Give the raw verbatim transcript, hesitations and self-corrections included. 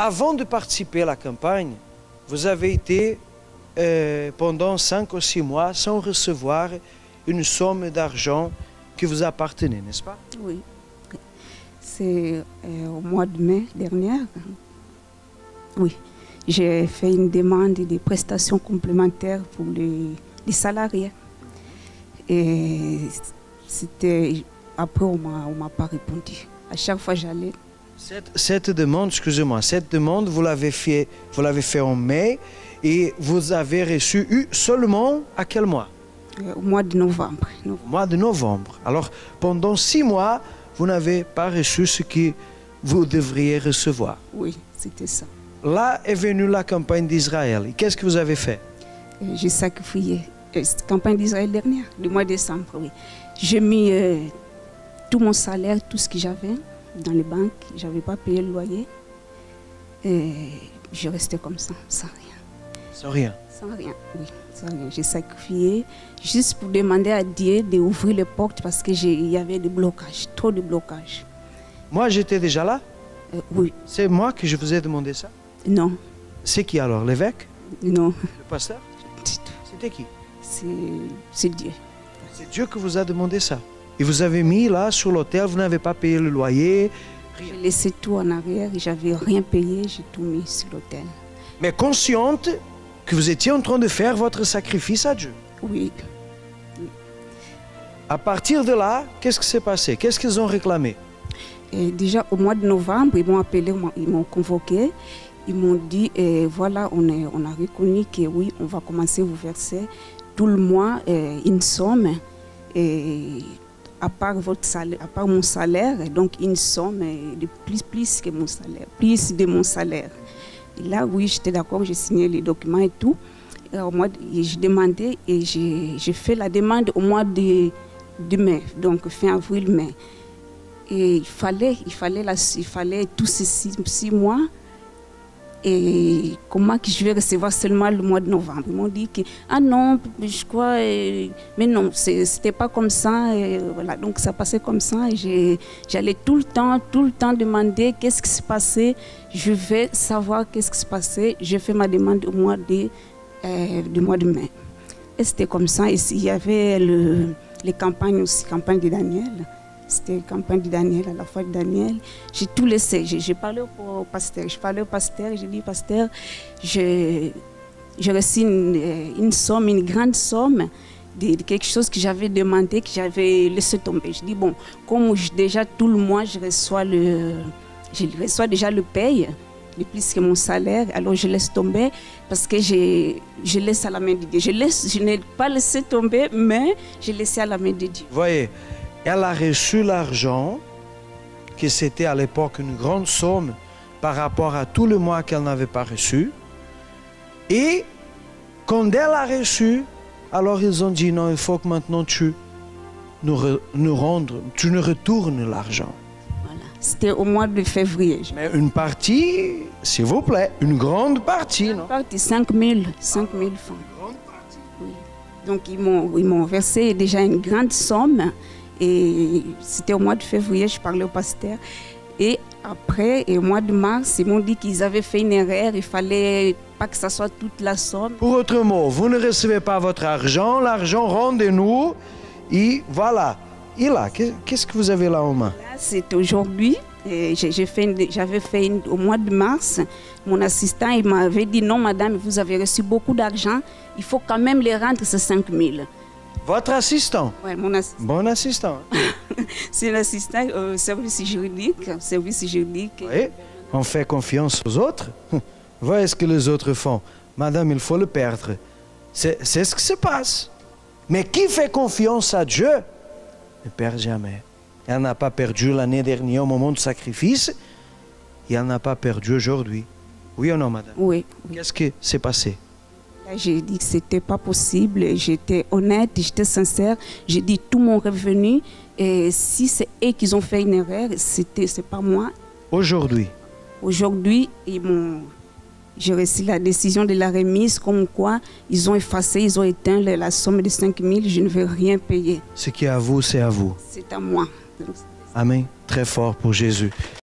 avant de participer à la campagne, vous avez été euh, pendant cinq ou six mois sans recevoir une somme d'argent qui vous appartenait, n'est-ce pas? Oui. C'est euh, au mois de mai dernier. Oui. J'ai fait une demande de prestations complémentaires pour les, les salariés. Et c'était... Après, on ne m'a pas répondu. À chaque fois, j'allais... Cette, cette demande, excusez-moi, cette demande, vous l'avez fait, vous l'avez fait en mai et vous avez reçu eu seulement à quel mois? euh, Au mois de novembre. Au mois de novembre. Alors, pendant six mois, vous n'avez pas reçu ce que vous devriez recevoir. Oui, c'était ça. Là est venue la campagne d'Israël. Et qu'est-ce que vous avez fait? J'ai sacrifié. Euh, cette campagne d'Israël dernière, le mois de décembre, oui. J'ai mis euh, tout mon salaire, tout ce que j'avais dans les banques. Je n'avais pas payé le loyer. Et je restais comme ça, sans rien. Sans rien? Sans rien, oui. Sans rien. J'ai sacrifié juste pour demander à Dieu d'ouvrir les portes parce qu'il y avait des blocages, trop de blocages. Moi, j'étais déjà là? Euh, oui. C'est moi que je vous ai demandé ça? Non. C'est qui alors? L'évêque? Non. Le pasteur? C'était qui? C'est Dieu. C'est Dieu qui vous a demandé ça. Et vous avez mis là sur l'hôtel, vous n'avez pas payé le loyer? J'ai laissé tout en arrière, j'avais rien payé, j'ai tout mis sur l'hôtel. Mais consciente que vous étiez en train de faire votre sacrifice à Dieu? Oui. oui. À partir de là, qu'est-ce qui s'est passé? Qu'est-ce qu'ils ont réclamé? Et déjà au mois de novembre, ils m'ont appelé, ils m'ont convoqué. Ils m'ont dit, eh, voilà, on, est, on a reconnu que oui, on va commencer à vous verser tout le mois eh, une somme, et à part votre salaire, à part mon salaire, donc une somme de plus, plus que mon salaire, plus de mon salaire. Et là, oui, j'étais d'accord, j'ai signé les documents et tout. Et au mois de, j'ai demandé et j'ai fait la demande au mois de, de mai, donc fin avril-mai. Et il fallait, il fallait, la, il fallait tous ces six, six mois. Et comment que je vais recevoir seulement le mois de novembre? Ils m'ont dit que, ah non, je crois, euh, mais non, c'était pas comme ça. Et voilà, donc ça passait comme ça. Et j'allais tout le temps, tout le temps demander qu'est-ce qui se passait. Je vais savoir qu'est-ce qui se passait. J'ai fait ma demande au mois de, euh, du mois de mai. Et c'était comme ça. Et il y avait le, les campagnes aussi, campagne de Daniel. C'était la campagne de Daniel, à la fois de Daniel. J'ai tout laissé. J'ai parlé au pasteur. Je parlais au pasteur. J'ai dit, pasteur, j'ai reçu une, une somme, une grande somme de, de quelque chose que j'avais demandé, que j'avais laissé tomber. Je dis, bon, comme je, déjà tout le mois, je reçois, le, je reçois déjà le paye, de plus que mon salaire, alors je laisse tomber parce que je, je laisse à la main de Dieu. Je, laisse, je n'ai pas laissé tomber, mais je laissé à la main de Dieu. Voyez. Elle a reçu l'argent, que c'était à l'époque une grande somme par rapport à tout le mois qu'elle n'avait pas reçu. Et quand elle a reçu, alors ils ont dit non, il faut que maintenant tu nous, re, nous rendes, tu nous retournes l'argent. Voilà, c'était au mois de février. Mais une partie, s'il vous plaît, une grande partie, une non? Partie, cinq mille francs. Une grande partie. Oui. Donc ils m'ont versé déjà une grande somme. Et c'était au mois de février, je parlais au pasteur. Et après, et au mois de mars, ils m'ont dit qu'ils avaient fait une erreur. Il fallait pas que ça soit toute la somme. Pour autre mot, vous ne recevez pas votre argent, l'argent rendez-nous. Et voilà. Et là, qu'est-ce que vous avez là en main? Là, c'est aujourd'hui. J'avais fait, fait une, au mois de mars. Mon assistant il m'avait dit non, madame, vous avez reçu beaucoup d'argent. Il faut quand même les rendre ces cinq mille. Votre assistant? Oui, mon assistant. Bon assistant. C'est l'assistant au service juridique. Service juridique. Oui, on fait confiance aux autres. Voyez ce que les autres font. Madame, il faut le perdre. C'est ce qui se passe. Mais qui fait confiance à Dieu ne perd jamais. Elle n'a pas perdu l'année dernière au moment du sacrifice. Et elle n'a pas perdu aujourd'hui. Oui ou non, madame? Oui. Qu'est-ce qui s'est passé? J'ai dit que ce n'était pas possible, j'étais honnête, j'étais sincère, j'ai dit tout mon revenu, et si c'est eux qui ont fait une erreur, ce n'est pas moi. Aujourd'hui? Aujourd'hui, j'ai reçu la décision de la remise, comme quoi ils ont effacé, ils ont éteint la somme de cinq mille, je ne veux rien payer. Ce qui est à vous, c'est à vous. C'est à moi. Amen. Très fort pour Jésus.